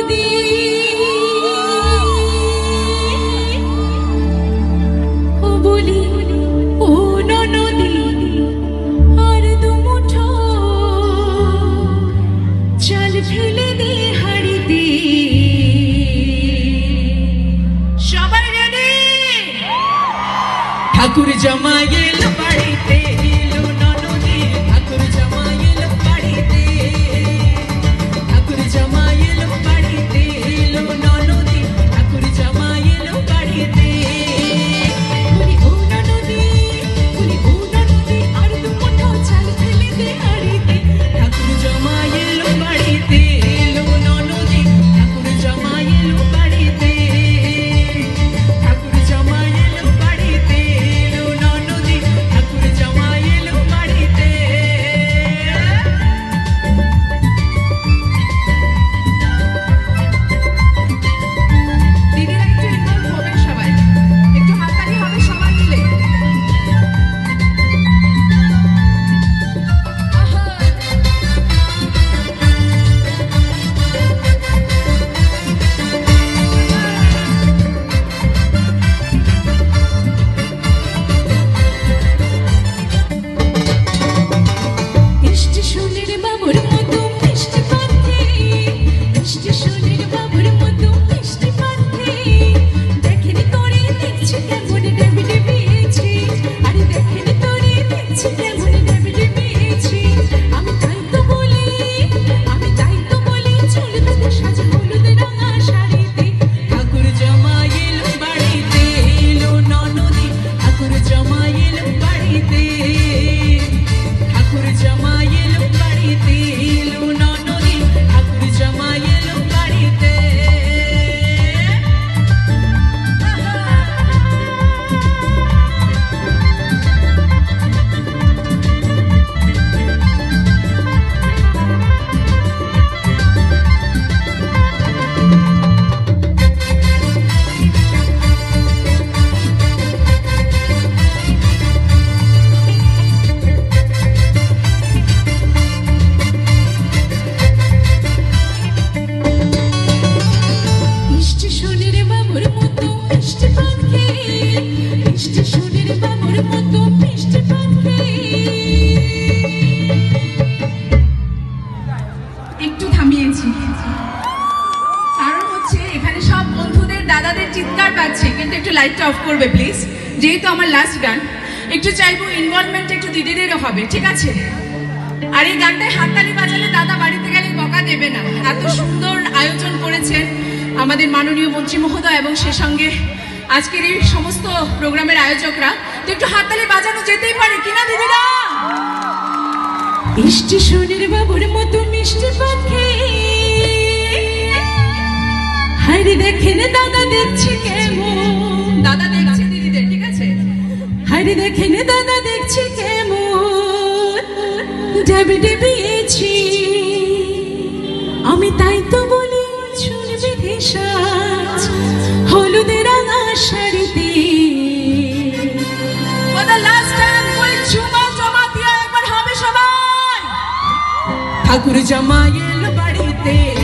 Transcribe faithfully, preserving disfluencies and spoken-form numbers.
ঠাকুর জামাইল বাড়িতে এলো ননদী, ঠাকুর জামাইল বাড়িতে, ঠাকুর জামাইল বাড়িতে এলো ননদী, ঠাকুর জামাইল বাড়িতে। বলি ও ননদী, বলি ও ননদী, আর দু মুঠো চাল ফেলে দে হাড়িতে। ঠাকুর জামাইল বাড়িতে এলো ননদী, ঠাকুর জামাইল বাড়িতে, ঠাকুর জামাইল বাড়িতে। একটু থামিয়েছি কারণ হচ্ছে এখানে সব বন্ধুদের দাদাদের চিৎকার পাচ্ছে, কিন্তু একটু লাইটটা অফ করবে প্লিজ, যেহেতু আমার লাস্ট গান। একটু চাইবো ইনভলভমেন্ট একটু দিদিদেরও হবে, ঠিক আছে? আর এই গানটায় হাততালি বাজালে দাদা বাড়িতে গেলে বকা দেবে না। এত সুন্দর আয়োজন করেছেন আমাদের মাননীয় মন্ত্রী মহোদয় এবং সে সঙ্গে আজকের এই সমস্ত প্রোগ্রামের আয়োজকরা, তো একটু হাততালি বাজানো যেতেই পারে কিনা দিদিরা? স্টেশনের বাবুর মতো মিষ্টি পাখি, হায়রে দেখেন দাদা দেখছি কেমন, দাদা দেখছে দিদিদের, ঠিক আছে? হায়রে দেখেন দাদা দেখছি কেমন, ডেবে ডেবিয়েছি আমি, তাই তো বলি চুল বেঁধে সাজ হলুদের রাঙা শাড়িতে। ঠাকুর জামাইল বাড়িতে